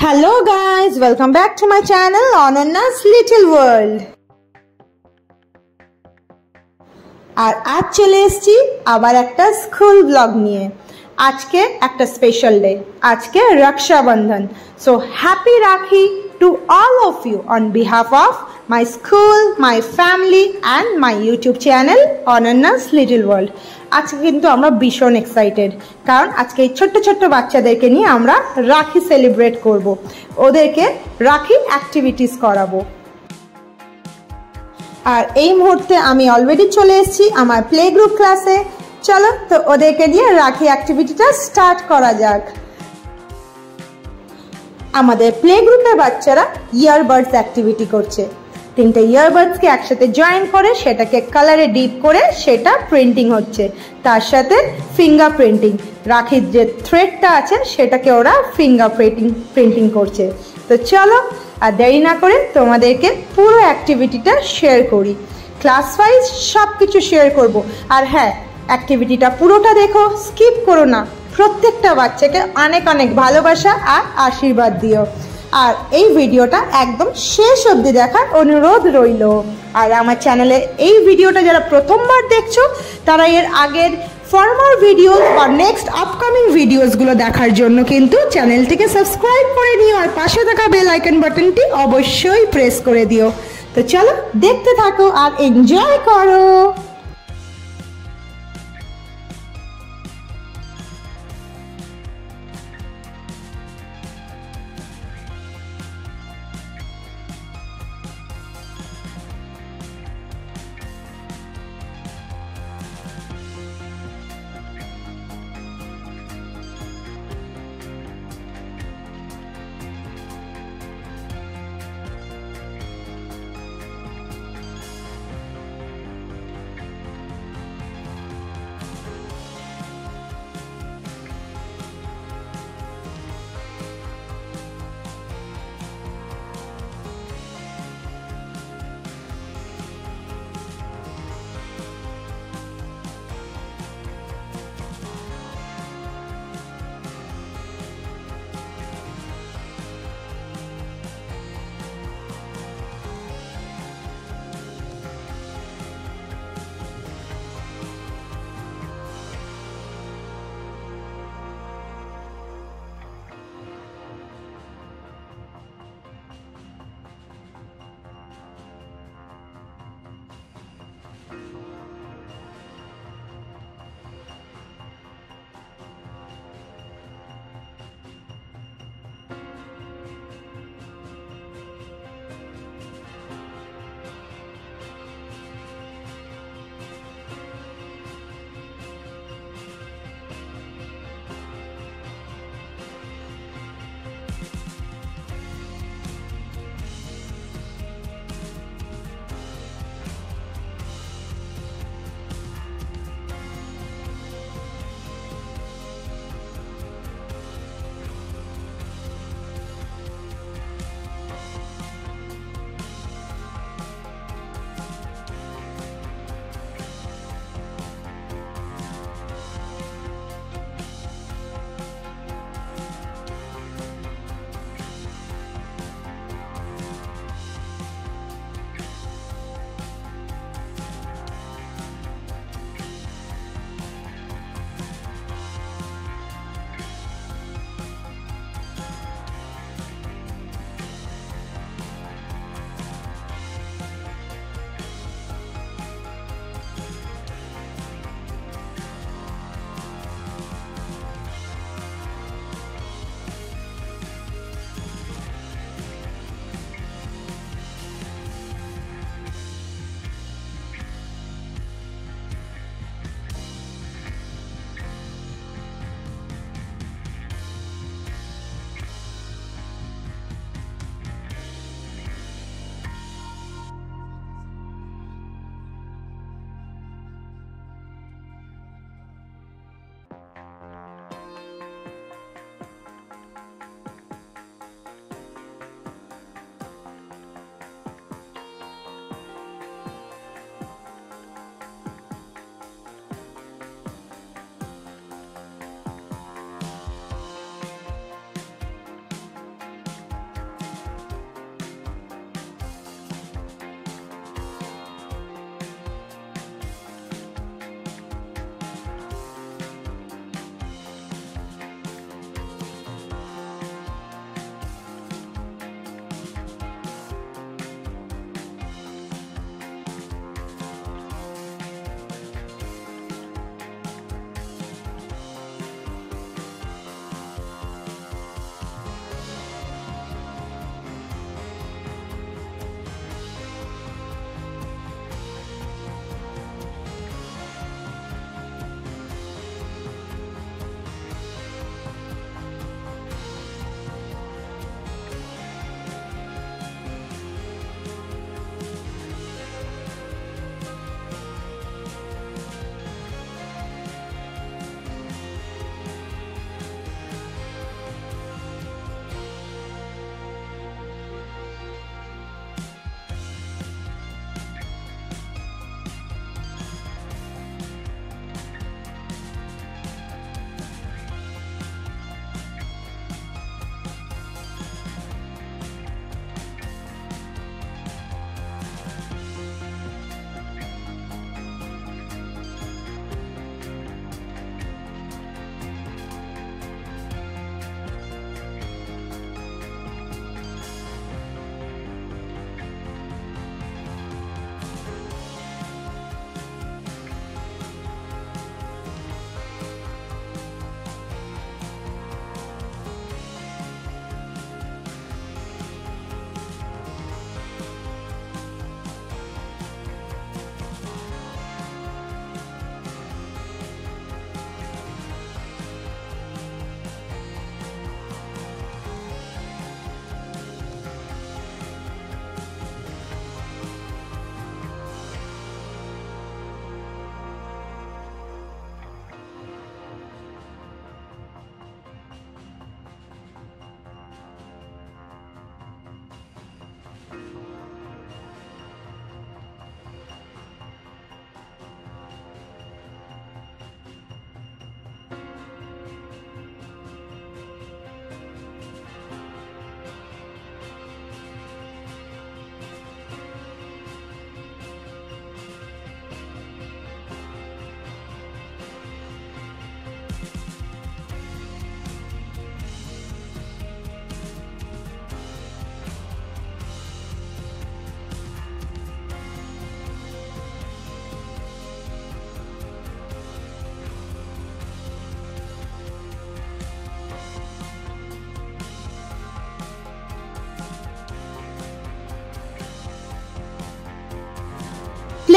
Hello guys, welcome back to my channel Ananna's Little World. আর আজ চলে এসেছি আবার একটা স্কুল ব্লগ নিয়ে। আজকে একটা স্পেশাল ডে, আজকে Rakshabandhan. So happy Rakhi to all of you on behalf of my school, my family and my YouTube channel Ananna's Little World. আজকে কিন্তু আমরা ভীষণ এক্সাইটেড, কারণ আজকে এই ছোট্ট ছোট্ট বাচ্চাদেরকে নিয়ে আমরা রাখি সেলিব্রেট করব, ওদেরকে রাখি অ্যাক্টিভিটিস করাবো। আর এই মুহূর্তে আমি অলরেডি চলে এসেছি আমার প্লে গ্রুপ ক্লাসে। চলো তো ওদেরকে নিয়ে রাখি অ্যাক্টিভিটিটা স্টার্ট করা যাক। আমাদের প্লে গ্রুপের বাচ্চারা ইয়ারবাডস অ্যাক্টিভিটি করছে। তিনটে ইয়ারবাডসকে একসাথে জয়েন করে সেটাকে কালারে ডিপ করে সেটা প্রিন্টিং হচ্ছে, তার সাথে ফিঙ্গার প্রিন্টিং, রাখির যে থ্রেডটা আছে সেটাকে ওরা ফিঙ্গার প্রিন্টিং করছে। তো চলো আর দেরি না করে তোমাদেরকে পুরো অ্যাক্টিভিটিটা শেয়ার করি। ক্লাস ওয়াইজ সব কিছু শেয়ার করব। আর হ্যাঁ, অ্যাক্টিভিটিটা পুরোটা দেখো, স্কিপ করো না। প্রত্যেকটা বাচ্চাকে অনেক অনেক ভালোবাসা আর আশীর্বাদ দিও। আর এই ভিডিওটা একদম শেষ অবধি দেখার অনুরোধ রইল। আর আমার চ্যানেলে এই ভিডিওটা যারা প্রথমবার দেখছো তারা এর আগের ফরমার ভিডিওস বা নেক্সট আপকামিং ভিডিওসগুলো দেখার জন্য কিন্তু চ্যানেলটিকে সাবস্ক্রাইব করে নিও আর পাশে থাকা বেল আইকন বাটনটি অবশ্যই প্রেস করে দিও। তো চলো দেখতে থাকো আর এনজয় করো।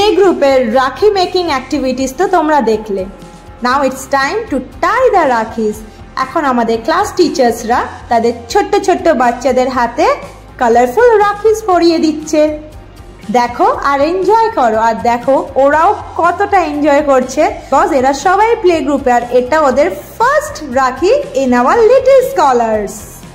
গ্রুপের রাখি মেকিং অ্যাক্টিভিটিস তো তোমরা দেখলে। Now it's time to tie the rakhis. এখন আমাদের ক্লাস টিচার্সরা তাদের ছোট্ট ছোট্ট বাচ্চাদের হাতে কালারফুল রাখিস পরিয়ে দিচ্ছে। দেখো আর এনজয় করো, আর দেখো ওরাও কতটা এনজয় করছে, বিকজ এরা সবাই প্লে গ্রুপে, আর এটা ওদের ফার্স্ট রাখি ইন আওয়ার লিটল স্কলার্স।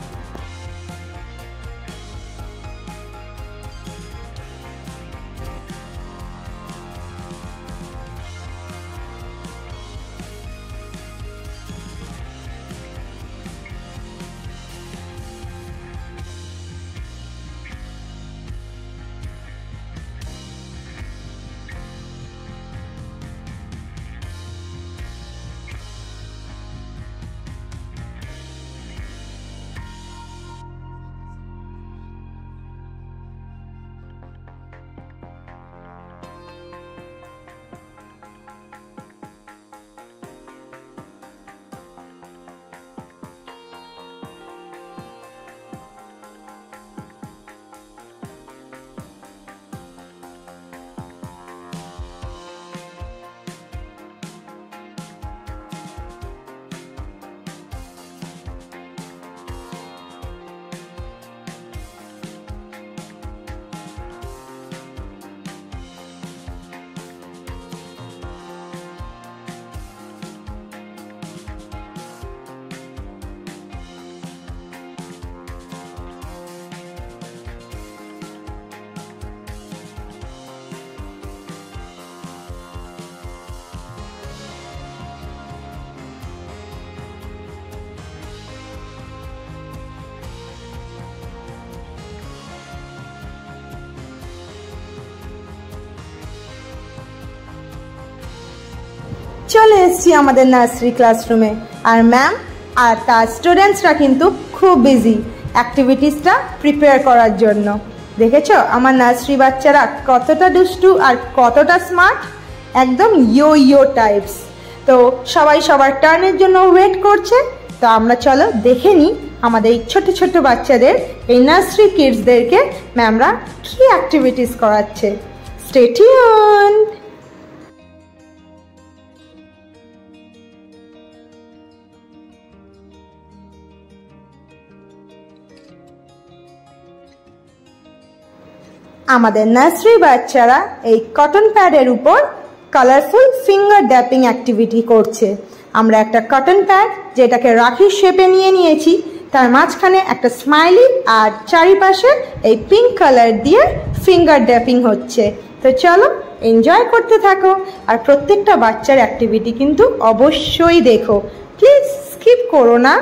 চলে এসেছি আমাদের নার্সারি ক্লাসরুমে, আর ম্যাম আর তার স্টুডেন্টসরা কিন্তু খুব বিজি অ্যাক্টিভিটিসটা প্রিপেয়ার করার জন্য। দেখেছো আমার নার্সারি বাচ্চারা কতটা দুষ্টু আর কতটা স্মার্ট, একদম ইয়ো টাইপস। তো সবাই সবার টার্নের জন্য ওয়েট করছে। তো আমরা চলো দেখে নিই আমাদের এই ছোট ছোট বাচ্চাদের, এই নার্সারি কিডসদেরকে ম্যামরা কি অ্যাক্টিভিটিস করাচ্ছে। Stay tuned. আমাদের নার্সারি বাচ্চারা এই কটন প্যাডের উপর কালারফুল ফিঙ্গার ড্যাপিং অ্যাক্টিভিটি করছে। আমরা একটা কটন প্যাড যেটাকে রাখির শেপে নিয়ে নিয়েছি, তার মাঝখানে একটা স্মাইলি আর চারিপাশে এই পিঙ্ক কালার দিয়ে ফিঙ্গার ড্যাপিং হচ্ছে। তো চলো এনজয় করতে থাকো, আর প্রত্যেকটা বাচ্চার অ্যাক্টিভিটি কিন্তু অবশ্যই দেখো, প্লিজ স্কিপ করো না।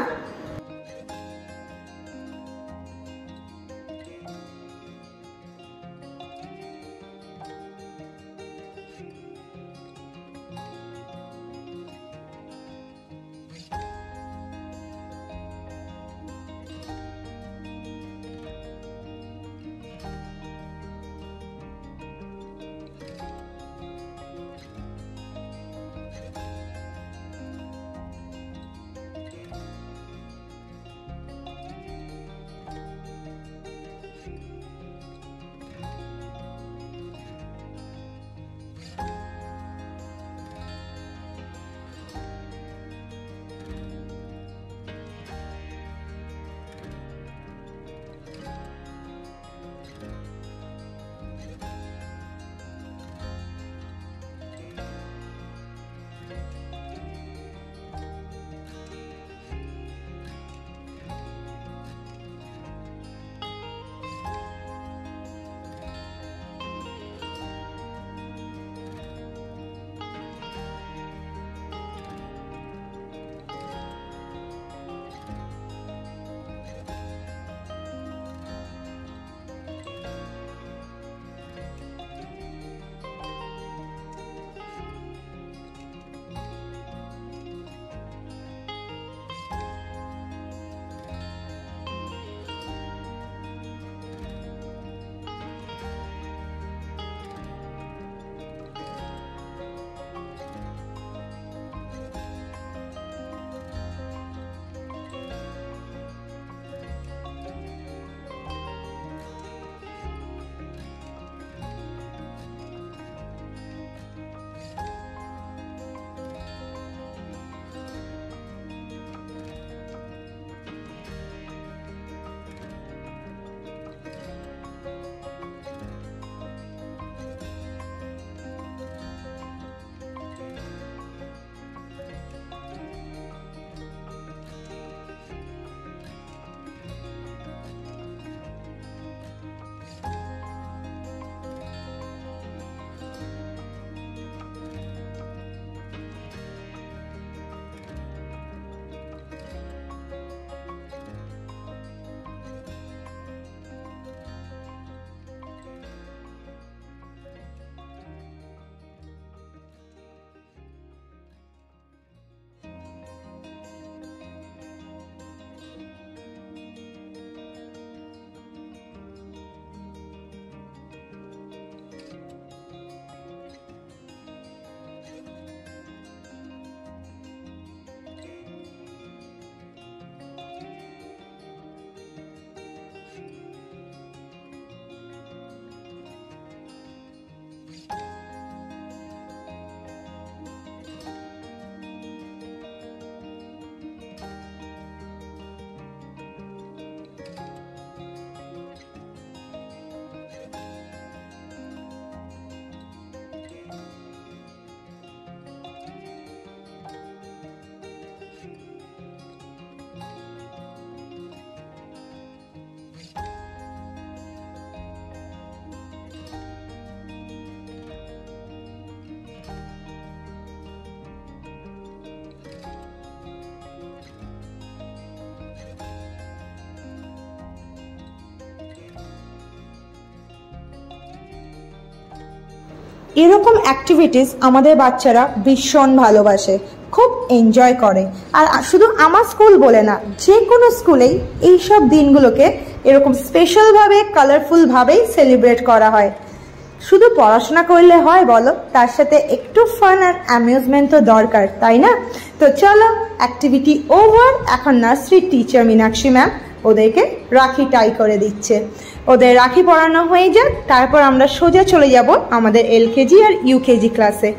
এরকম অ্যাক্টিভিটিস আমাদের বাচ্চারা ভীষণ ভালোবাসে, খুব এনজয় করে। আর শুধু আমার স্কুল বলে না, যে কোনো স্কুলেই এইসব দিনগুলোকে এরকম স্পেশালভাবে কালারফুলভাবেই সেলিব্রেট করা হয়। শুধু পড়াশোনা করলে হয় বলো, তার সাথে একটু ফান আর অ্যামিউজমেন্ট তো দরকার, তাই না? তো চলো, অ্যাক্টিভিটি ওভার। এখন নার্সারি টিচার মীনাক্ষী ম্যাম ওদেরকে রাখি টাই করে দিচ্ছে। ওদের রাখি পরানো হয়ে যাক, তারপর আমরা সোজা চলে যাব আমাদের এলকেজি আর ইউকেজি ক্লাসে।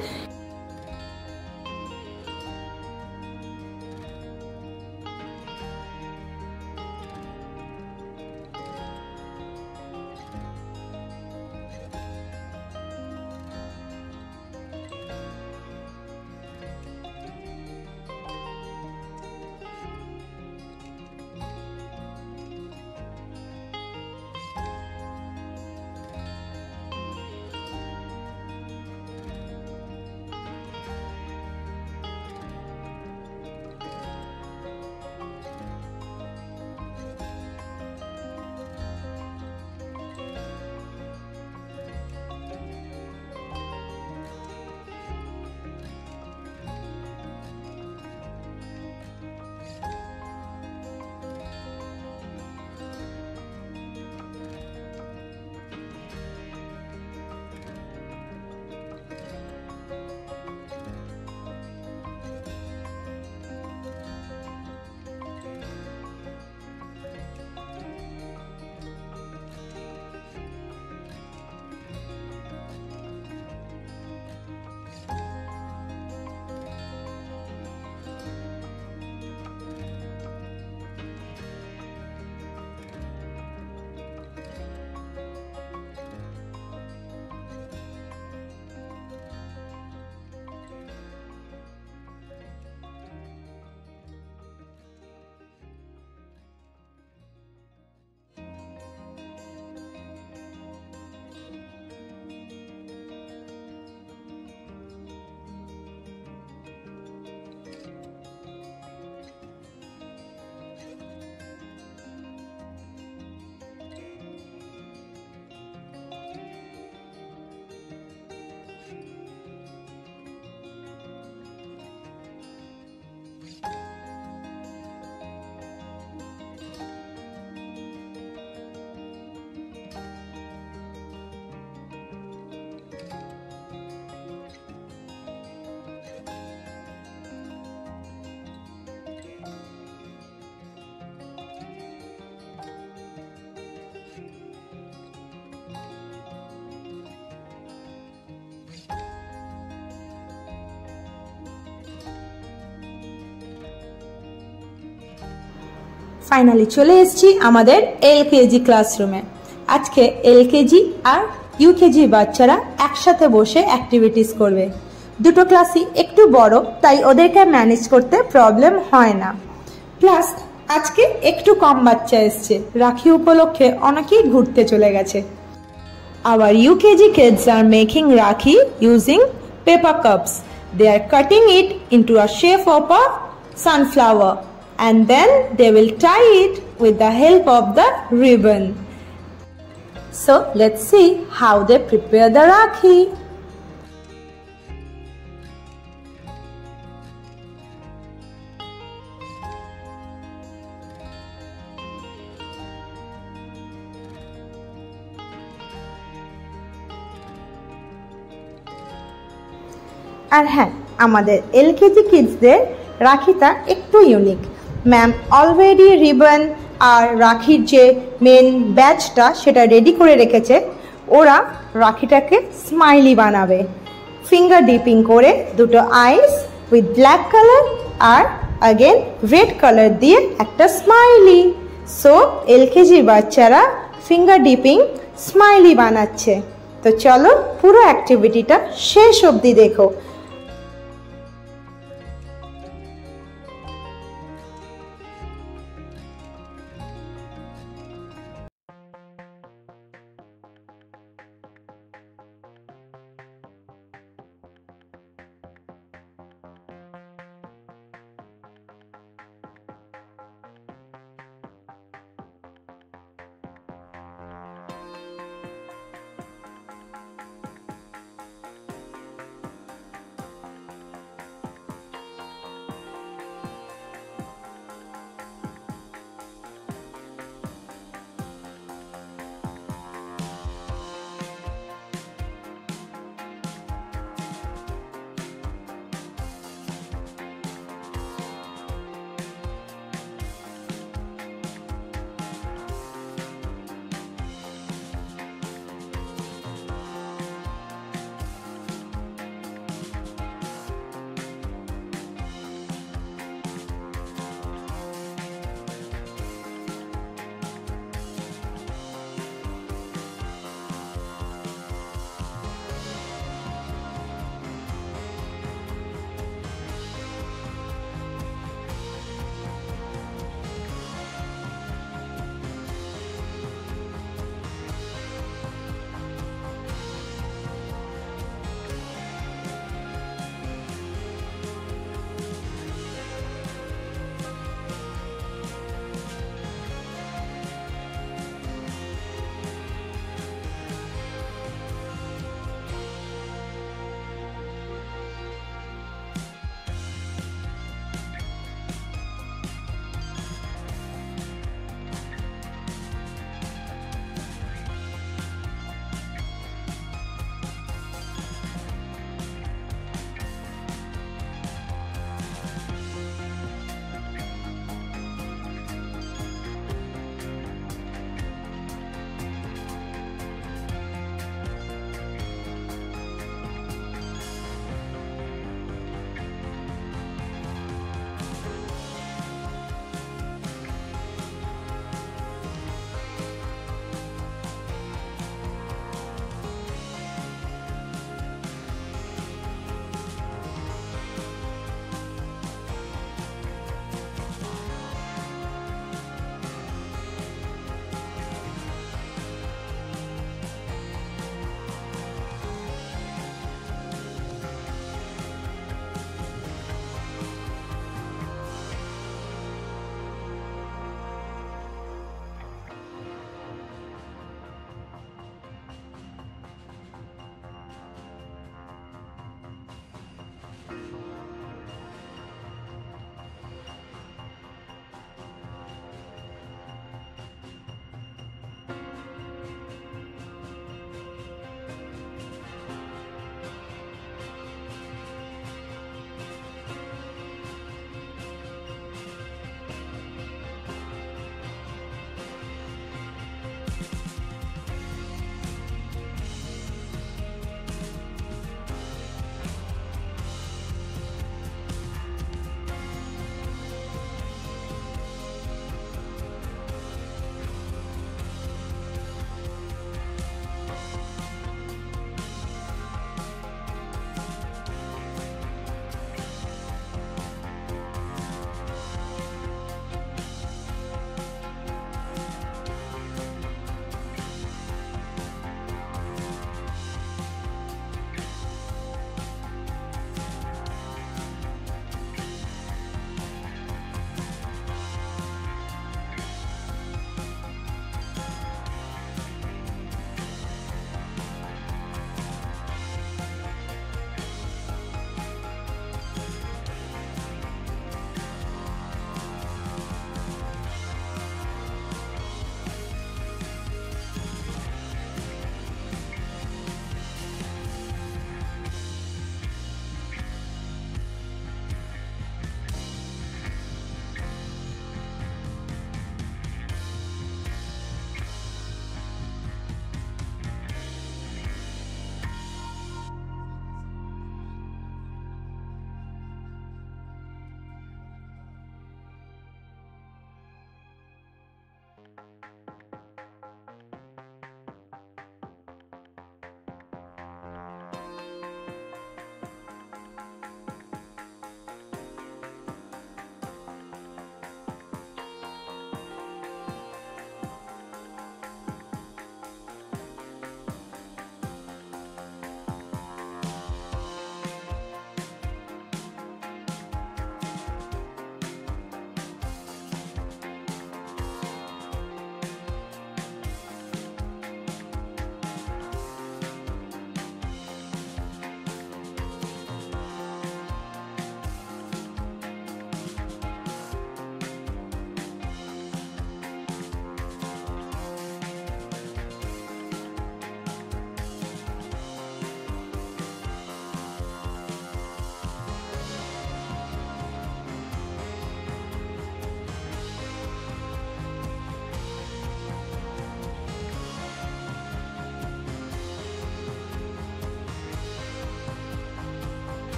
ফাইনালি চলে এসেছি আমাদের এলকেজি ক্লাসরুমে। আজকে এলকেজি আর ইউকেজি বাচ্চারা একসাথে বসে অ্যাক্টিভিটিস করবে। দুটো ক্লাসই একটু বড়, তাই ওদেরকে ম্যানেজ করতে প্রবলেম হয় না। প্লাস আজকে একটু কম বাচ্চা এসছে, রাখি উপলক্ষে অনেকেই ঘুরতে চলে গেছে। Our UKG kids are making Rakhi using paper cups. They are cutting it into a shape of a sunflower and then they will tie it with the help of the ribbon. So let's see how they prepare the Rakhi. আর হ্যাঁ, আমাদের LKG কিডসদের রাখিটা একটু unique. Ma'am already ribbon আর রাখির যে main ব্যাচটা সেটা রেডি করে রেখেছে। ওরা রাখিটাকে স্মাইলি বানাবে, ফিঙ্গার ডিপিং করে দুটো আইস উইথ ব্ল্যাক কালার আর আগেন রেড কালার দিয়ে একটা স্মাইলি। সো এলকেজির বাচ্চারা ফিঙ্গার ডিপিং স্মাইলি বানাচ্ছে। তো চলো পুরো অ্যাক্টিভিটিটা শেষ অবধি দেখো।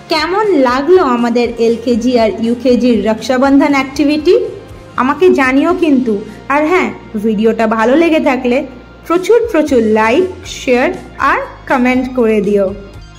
কেমন লাগলো আমাদের এলকেজি আর ইউকেজির রক্ষাবন্ধন অ্যাক্টিভিটি আমাকে জানিও কিন্তু। আর হ্যাঁ, ভিডিওটা ভালো লেগে থাকলে প্রচুর প্রচুর লাইক, শেয়ার আর কমেন্ট করে দিও।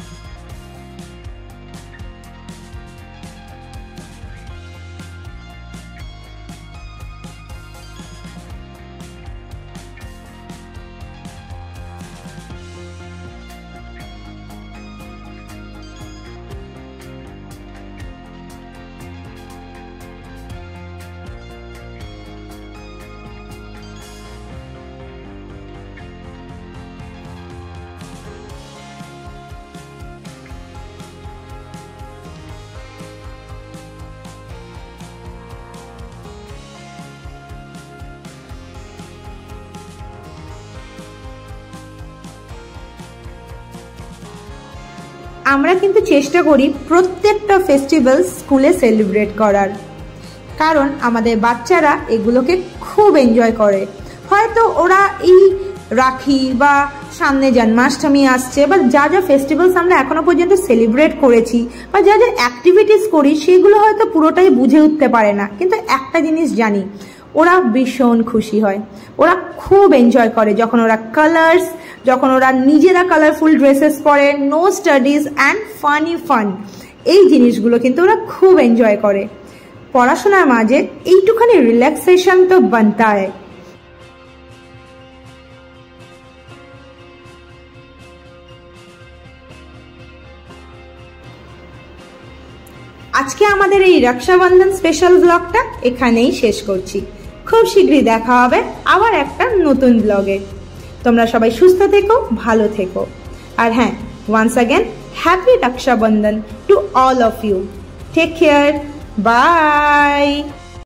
আমরা কিন্তু চেষ্টা করি প্রত্যেকটা ফেস্টিভ্যাল স্কুলে সেলিব্রেট করার, কারণ আমাদের বাচ্চারা এগুলোকে খুব এনজয় করে। হয়তো ওরা এই রাখি বা সামনে জন্মাষ্টমী আসছে বা যা যা ফেস্টিভ্যালস আমরা এখনো পর্যন্ত সেলিব্রেট করেছি বা যা যা অ্যাক্টিভিটিস করি সেগুলো হয়তো পুরোটাই বুঝে উঠতে পারে না, কিন্তু একটা জিনিস জানি, ওরা ভীষণ খুশি হয়, ওরা খুব এনজয় করে যখন ওরা কালার্স, যখন ওরা নিজেরা কালারফুল ড্রেসেস পরে, নো স্টাডিজ অ্যান্ড ফান, এই জিনিসগুলো কিন্তু ওরা খুব এনজয় করে। পড়াশোনার মাঝে এইটুখানি রিল্যাক্সেশন তো বানতা হয়। আজকে আমাদের এই রক্ষাবন্ধন স্পেশাল ব্লগটা এখানেই শেষ করছি। খুব শীঘ্রই দেখা হবে আবার একটা নতুন ব্লগে। তোমরা সবাই সুস্থ থেকো, ভালো থেকো। আর হ্যাঁ, once again happy Rakshabandhan to all of you. Take care, by.